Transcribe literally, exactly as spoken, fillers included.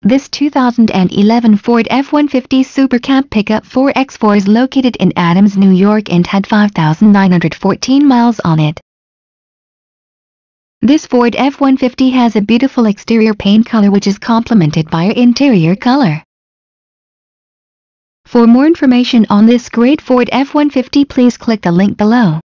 This two thousand eleven Ford F one fifty Super Cab pickup four by four is located in Adams, New York and had five thousand nine hundred fourteen miles on it. This Ford F one fifty has a beautiful exterior paint color which is complemented by an interior color. For more information on this great Ford F one fifty, please click the link below.